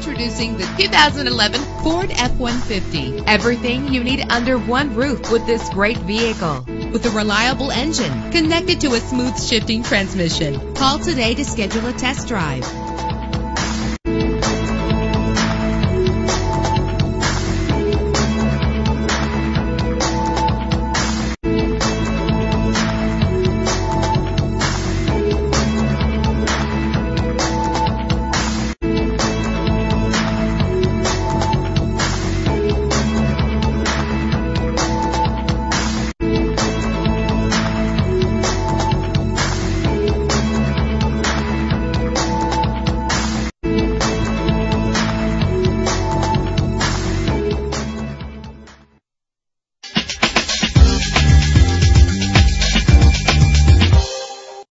Introducing the 2011 Ford F-150. Everything you need under one roof with this great vehicle. With a reliable engine connected to a smooth shifting transmission. Call today to schedule a test drive.